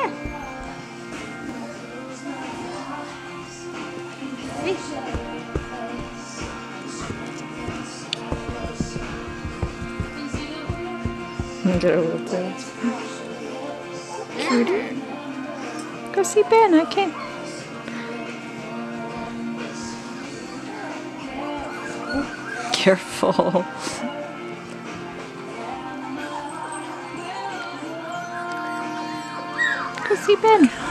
Get a little tail. Cutie. Go see Ben, okay. Careful. Go see Ben.